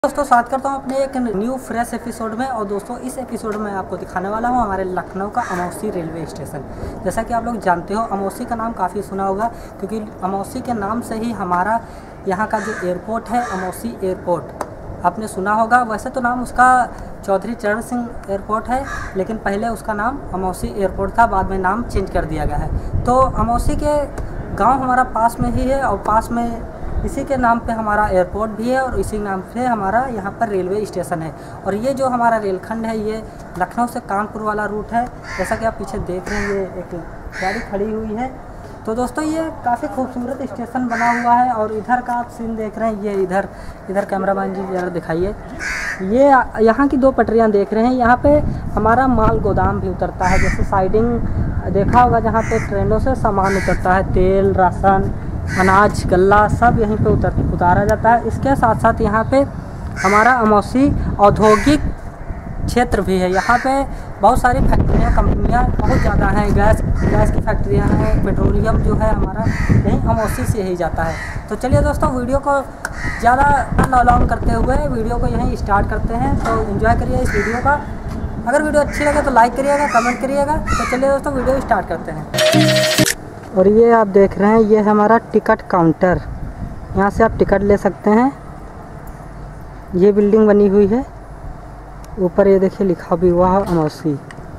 दोस्तों स्वागत करता हूँ अपने एक न्यू फ्रेश एपिसोड में। और दोस्तों इस एपिसोड में आपको दिखाने वाला हूँ हमारे लखनऊ का अमौसी रेलवे स्टेशन। जैसा कि आप लोग जानते हो अमौसी का नाम काफ़ी सुना होगा, क्योंकि अमौसी के नाम से ही हमारा यहाँ का जो एयरपोर्ट है अमौसी एयरपोर्ट आपने सुना होगा। वैसे तो नाम उसका चौधरी चरण सिंह एयरपोर्ट है, लेकिन पहले उसका नाम अमौसी एयरपोर्ट था, बाद में नाम चेंज कर दिया गया है। तो अमौसी के गाँव हमारा पास में ही है और पास में इसी के नाम पे हमारा एयरपोर्ट भी है और इसी नाम से हमारा यहाँ पर रेलवे स्टेशन है। और ये जो हमारा रेलखंड है ये लखनऊ से कानपुर वाला रूट है। जैसा कि आप पीछे देख रहे हैं ये एक गाड़ी खड़ी हुई है। तो दोस्तों ये काफ़ी खूबसूरत स्टेशन बना हुआ है। और इधर का आप सीन देख रहे हैं, ये इधर कैमरामैन जी ज़रा दिखाइए। ये यहाँ की दो पटरियाँ देख रहे हैं, यहाँ पे हमारा माल गोदाम भी उतरता है। जैसे साइडिंग देखा होगा जहाँ पे ट्रेनों से सामान उतरता है, तेल, राशन, अनाज, गल्ला सब यहीं पे उतारा जाता है। इसके साथ साथ यहाँ पे हमारा अमौसी औद्योगिक क्षेत्र भी है। यहाँ पे बहुत सारी फैक्ट्रियाँ, कंपनियाँ बहुत ज़्यादा हैं। गैस की फैक्ट्रियाँ हैं, पेट्रोलियम जो है हमारा यहीं अमौसी से ही जाता है। तो चलिए दोस्तों वीडियो को ज़्यादा लॉन्ग करते हुए वीडियो को यहीं स्टार्ट करते हैं। तो एंजॉय करिए इस वीडियो का। अगर वीडियो अच्छी लगे तो लाइक करिएगा, कमेंट करिएगा। तो चलिए दोस्तों वीडियो स्टार्ट करते हैं। और ये आप देख रहे हैं ये हमारा टिकट काउंटर, यहाँ से आप टिकट ले सकते हैं। ये बिल्डिंग बनी हुई है, ऊपर ये देखिए लिखा भी हुआ है अमौसी।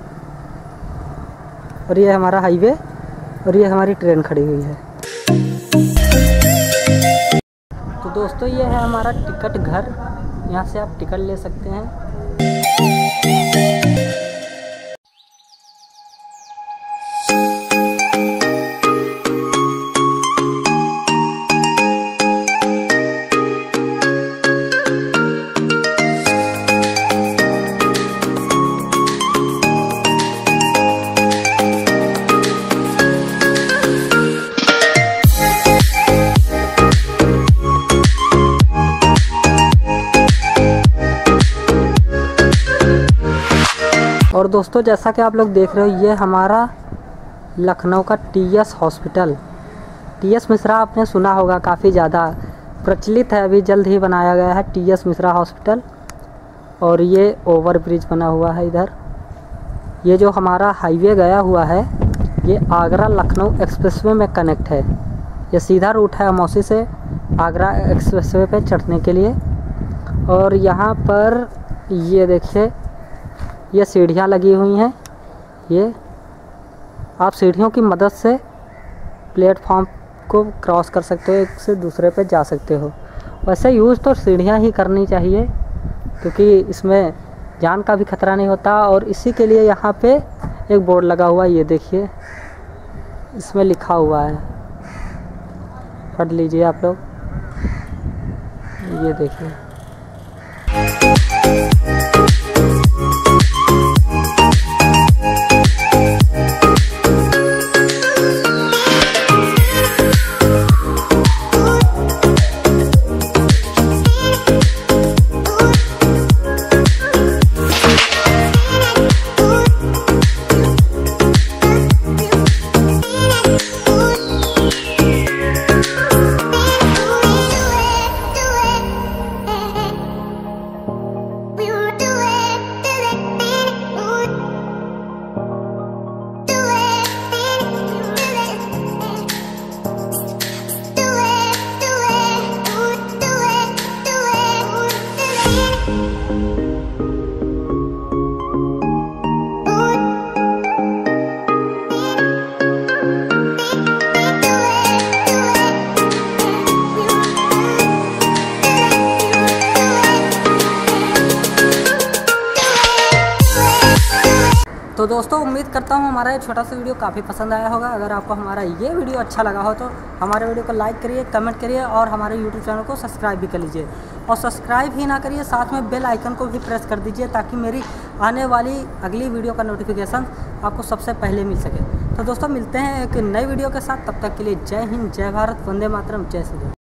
और ये हमारा हाईवे और ये हमारी ट्रेन खड़ी हुई है। तो दोस्तों ये है हमारा टिकट घर, यहाँ से आप टिकट ले सकते हैं। और दोस्तों जैसा कि आप लोग देख रहे हो ये हमारा लखनऊ का टीएस हॉस्पिटल। टीएस मिश्रा आपने सुना होगा, काफ़ी ज़्यादा प्रचलित है, अभी जल्द ही बनाया गया है टीएस मिश्रा हॉस्पिटल। और ये ओवर ब्रिज बना हुआ है इधर। ये जो हमारा हाईवे गया हुआ है ये आगरा लखनऊ एक्सप्रेसवे में कनेक्ट है। ये सीधा रूट है अमौसी से आगरा एक्सप्रेसवे पे चढ़ने के लिए। और यहाँ पर ये देखिए ये सीढ़ियाँ लगी हुई हैं। ये आप सीढ़ियों की मदद से प्लेटफॉर्म को क्रॉस कर सकते हो, एक से दूसरे पे जा सकते हो। वैसे यूज़ तो सीढ़ियाँ ही करनी चाहिए, क्योंकि इसमें जान का भी खतरा नहीं होता। और इसी के लिए यहाँ पे एक बोर्ड लगा हुआ है, ये देखिए इसमें लिखा हुआ है, पढ़ लीजिए आप लोग, ये देखिए। तो दोस्तों उम्मीद करता हूँ हमारा ये छोटा सा वीडियो काफ़ी पसंद आया होगा। अगर आपको हमारा ये वीडियो अच्छा लगा हो तो हमारे वीडियो को लाइक करिए, कमेंट करिए और हमारे यूट्यूब चैनल को सब्सक्राइब भी कर लीजिए। और सब्सक्राइब ही ना करिए, साथ में बेल आइकन को भी प्रेस कर दीजिए, ताकि मेरी आने वाली अगली वीडियो का नोटिफिकेशन आपको सबसे पहले मिल सके। तो दोस्तों मिलते हैं एक नई वीडियो के साथ, तब तक के लिए जय हिंद, जय भारत, वंदे मातरम, जय श्री राम।